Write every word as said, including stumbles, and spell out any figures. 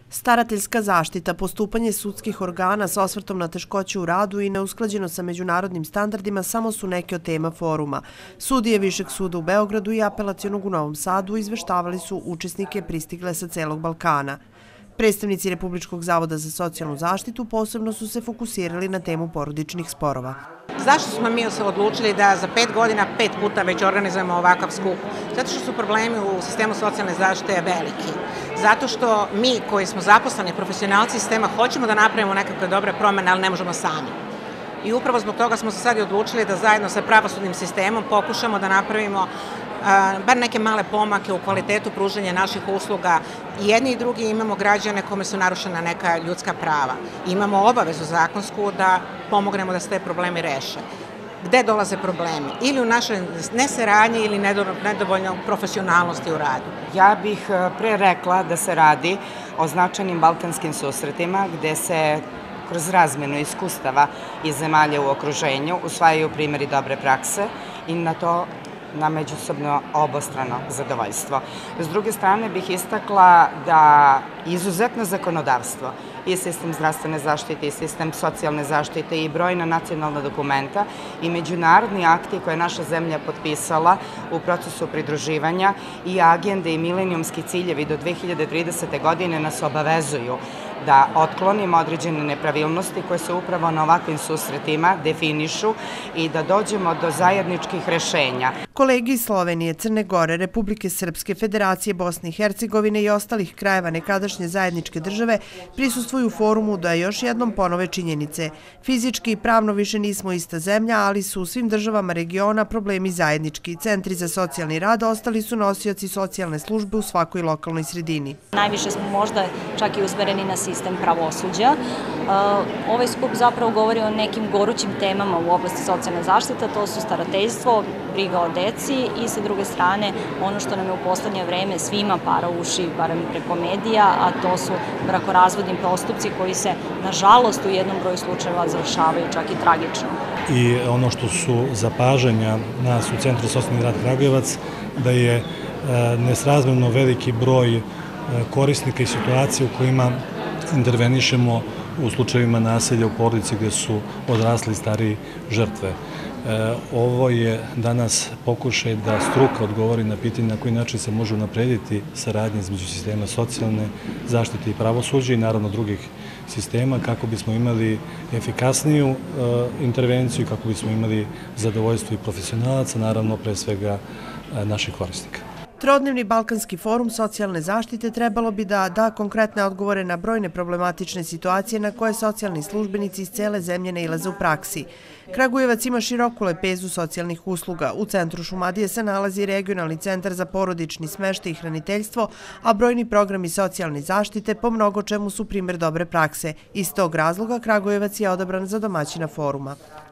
Starateljska zaštita, postupanje sudskih organa sa osvrtom na teškoće u radu i neusklađeno sa međunarodnim standardima samo su neke od tema foruma. Sudije Višeg suda u Beogradu i Apelacionog u Novom Sadu izveštavali su učesnike pristigle sa celog Balkana. Predstavnici Republičkog zavoda za socijalnu zaštitu posebno su se fokusirali na temu porodičnih sporova. Zašto smo mi se odlučili da za pet godina pet puta već organizujemo ovakav skup? Zato što su problemi u sistemu socijalne zaštite veliki. Zato što mi koji smo zaposleni profesionalci sistema hoćemo da napravimo nekakve dobre promene, ali ne možemo sami. I upravo zbog toga smo se sad i odlučili da zajedno sa pravosudnim sistemom pokušamo da napravimo bar neke male pomake u kvalitetu pružanja naših usluga. I jedni i drugi imamo građane kome su narušena neka ljudska prava. Imamo obavezu zakonsku da pomognemo da se te problemi reše. Gde dolaze problemi? Ili u našoj nesaradnji ili nedovoljno profesionalnosti u radu. Ja bih pre rekla da se radi o značajnim balkanskim susretima gde se kroz razmenu iskustava iz zemalja u okruženju usvajaju primjeri dobre prakse i na to na međusobno obostrano zadovoljstvo. S druge strane bih istakla da izuzetno zakonodavstvo i sistem zdravstvene zaštite i sistem socijalne zaštite i brojna nacionalna dokumenta i međunarodni akti koje je naša zemlja potpisala u procesu pridruživanja i agende i milenijumski ciljevi do dve hiljade tridesete. godine nas obavezuju da otklonimo određene nepravilnosti koje se upravo na ovakvim susretima definišu i da dođemo do zajedničkih rešenja. Kolegi iz Slovenije, Crne Gore, Republike Srpske, Federacije Bosne i Hercegovine i ostalih krajeva nekadašnje zajedničke države prisustvuju forumu da još jednom ponove činjenice. Fizički i pravno više nismo ista zemlja, ali su u svim državama regiona problemi zajednički. Centri za socijalni rad ostali su nosioci socijalne službe u svakoj lokalnoj sredini. Najviše smo možda čak i usmereni na sistem pravosuđa. Ovaj skup zapravo govori o nekim gorućim temama u oblasti socijalne zaštite, to su starateljstvo, briga o deci i sa druge strane ono što nam je u poslednje vreme svima para uši, barem preko medija, a to su brakorazvodni postupci koji se nažalost u jednom broju slučajeva završavaju čak i tragično. I ono što su zapažanja nas u Centru socijalni rad Kragujevac, da je nesrazmjerno veliki broj korisnika i situacije u kojima intervenišemo u slučajevima nasilja u porodici gde su odrasli stariji žrtve. Ovo je danas pokušaj da struka odgovori na pitanje na koji način se može unaprediti saradnja između sistema socijalne zaštite i pravosuđa i naravno drugih sistema kako bismo imali efikasniju intervenciju i kako bismo imali zadovoljstvo i profesionalaca, naravno pre svega naših korisnika. Trodnevni Balkanski forum socijalne zaštite trebalo bi da da konkretne odgovore na brojne problematične situacije na koje socijalni službenici iz cele zemlje nailaze u praksi. Kragujevac ima široku lepezu socijalnih usluga. U centru Šumadije se nalazi regionalni centar za porodični smeštaj i hraniteljstvo, a brojni programi socijalne zaštite po mnogo čemu su primjer dobre prakse. Iz tog razloga Kragujevac je odabran za domaćina foruma.